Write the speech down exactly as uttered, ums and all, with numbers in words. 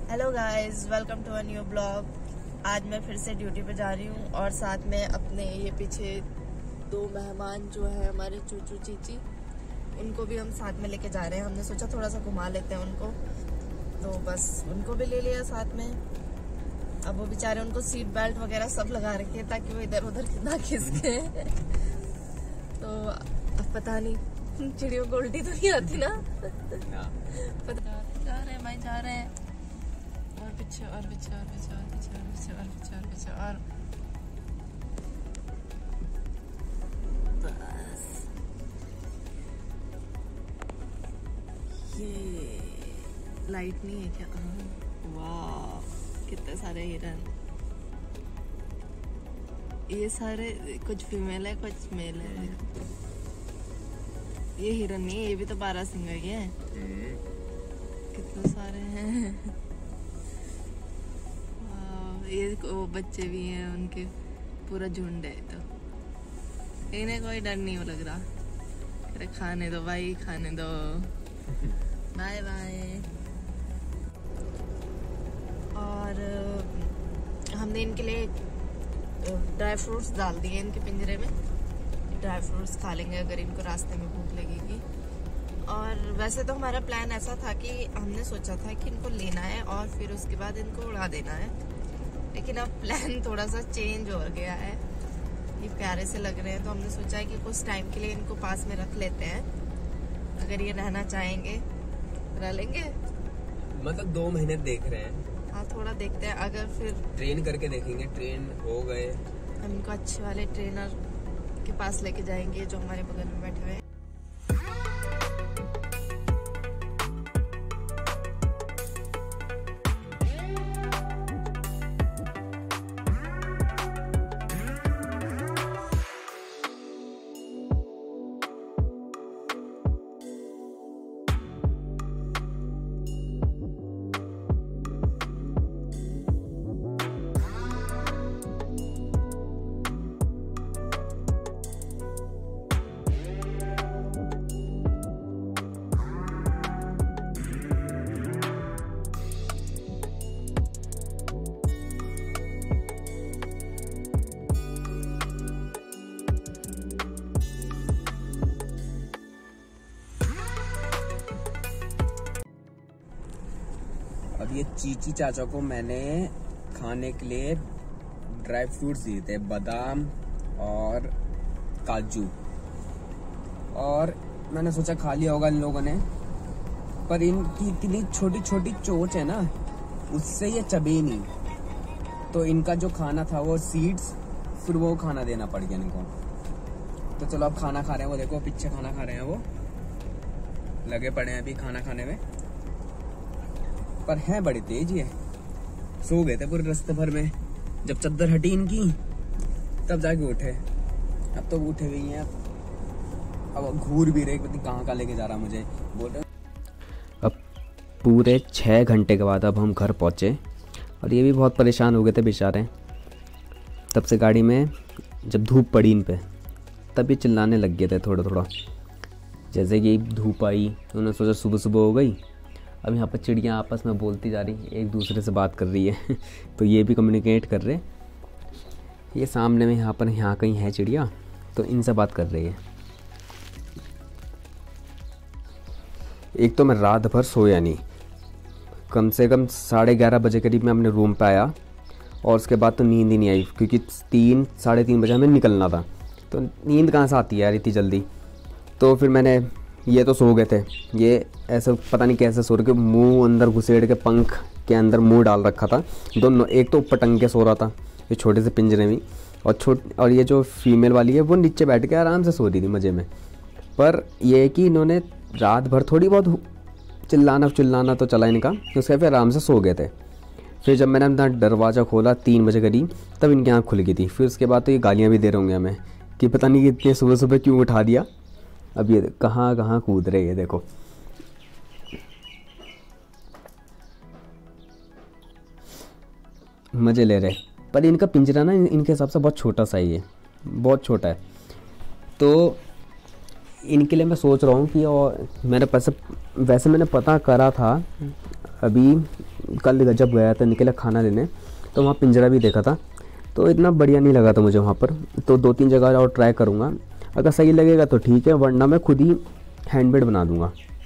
Hello guys, welcome to a new blog. आज मैं फिर से ड्यूटी पे जा रही हूँ और साथ में अपने ये पीछे दो मेहमान जो है हमारे चूचू चीची, उनको भी हम साथ में लेके जा रहे हैं। हमने सोचा थोड़ा सा घुमा लेते हैं उनको, तो बस उनको भी ले लिया साथ में। अब वो बेचारे, उनको सीट बेल्ट वगैरह सब लगा रखे हैं ताकि वो इधर उधर ना खिसके। तो अब पता नहीं चिड़ियों को उल्टी तो नहीं आती ना। पता जा रहे हैं भाई, जा रहे हैं और पीछे और पीछे और पीछे और पीछे और पीछे और पीछे और पीछे और बस। ये लाइट नहीं है क्या? वाह, कितने सारे हिरन। ये सारे कुछ फीमेल है कुछ मेल है। ये हिरन नहीं है, ये भी तो बारह सिंगा ही है। कितने सारे हैं। ये वो बच्चे भी हैं उनके, पूरा झुंड है। तो इन्हें कोई डर नहीं लग रहा। अरे खाने दो भाई, खाने दो। Bye bye. और हमने इनके लिए ड्राई फ्रूट्स डाल दिए इनके पिंजरे में। ड्राई फ्रूट्स खा लेंगे अगर इनको रास्ते में भूख लगेगी। और वैसे तो हमारा प्लान ऐसा था कि हमने सोचा था कि इनको लेना है और फिर उसके बाद इनको उड़ा देना है, लेकिन अब प्लान थोड़ा सा चेंज हो गया है। ये प्यारे से लग रहे हैं तो हमने सोचा है कि कुछ टाइम के लिए इनको पास में रख लेते हैं। अगर ये रहना चाहेंगे रह लेंगे। मतलब दो महीने देख रहे हैं। हाँ, थोड़ा देखते हैं। अगर फिर ट्रेन करके देखेंगे, ट्रेन हो गए हम इनको अच्छे वाले ट्रेनर के पास लेके जाएंगे जो हमारे बगल में बैठे हुए हैं। अब ये चीची चाचा को मैंने खाने के लिए ड्राई फ्रूट्स दिए थे, बादाम और काजू। और मैंने सोचा खा लिया होगा इन लोगों ने, पर इनकी इतनी छोटी छोटी चोंच है ना, उससे ये चबे नहीं। तो इनका जो खाना था वो सीड्स, फिर वो खाना देना पड़ गया इनको। तो चलो अब खाना खा रहे हैं। वो देखो पीछे खाना खा रहे हैं, वो लगे पड़े हैं अभी खाना खाने में। पर है बड़ी तेज है। सो गए थे पूरे रास्ते भर में। जब चद्दर हटी इनकी तब जाके उठे। अब तो उठे हुए हैं। अब घूर भी रहे, पता नहीं कहाँ कहाँ लेके जा रहा मुझे बोल रहे। अब पूरे छः घंटे के बाद अब हम घर पहुँचे और ये भी बहुत परेशान हो गए थे बेचारे। तब से गाड़ी में जब धूप पड़ी इन पे तब ये चिल्लाने लग गए थे थोड़ा थोड़ा। जैसे कि धूप आई उन्होंने सोचा सुबह सुबह हो गई। अब यहाँ पर चिड़ियाँ आपस में बोलती जा रही, एक दूसरे से बात कर रही है। तो ये भी कम्युनिकेट कर रहे। ये सामने में यहाँ पर यहाँ कहीं है चिड़िया, तो इनसे बात कर रही है। एक तो मैं रात भर सोया नहीं, कम से कम साढ़े ग्यारह बजे करीब मैं अपने रूम पे आया और उसके बाद तो नींद ही नहीं आई, क्योंकि तीन साढ़े तीन बजे हमें निकलना था। तो नींद कहाँ से आती है यार इतनी जल्दी। तो फिर मैंने, ये तो सो गए थे, ये ऐसे पता नहीं कैसे सो रहे के, मुंह अंदर घुसेड़ के पंख के अंदर मुंह डाल रखा था दोनों। एक तो ऊपर टंग के सो रहा था ये छोटे से पिंजरे में, और छोट और ये जो फीमेल वाली है वो नीचे बैठ के आराम से सो रही थी मज़े में। पर ये है कि इन्होंने रात भर थोड़ी बहुत चिल्लाना चिल्लाना तो चला इनका, उसके फिर आराम से सो गए थे। फिर जब मैंने अपना दरवाज़ा खोला तीन बजे करीब, तब इनकी आँख खुल गई थी। फिर उसके बाद तो ये गालियाँ भी दे रहे होंगे हमें कि पता नहीं इतने सुबह सुबह क्यों उठा दिया। अब ये कहाँ कहाँ कूद रहे, ये देखो। मज़े ले रहे। पर इनका पिंजरा ना इनके हिसाब से बहुत छोटा सा ही है, बहुत छोटा है। तो इनके लिए मैं सोच रहा हूँ कि, और मेरे पास वैसे मैंने पता करा था अभी कल जब गया था निकला खाना लेने तो वहाँ पिंजरा भी देखा था, तो इतना बढ़िया नहीं लगा था मुझे वहाँ पर। तो दो तीन जगह और ट्राई करूँगा, अगर सही लगेगा तो ठीक है, वरना मैं खुद ही हैंडमेड बना दूँगा।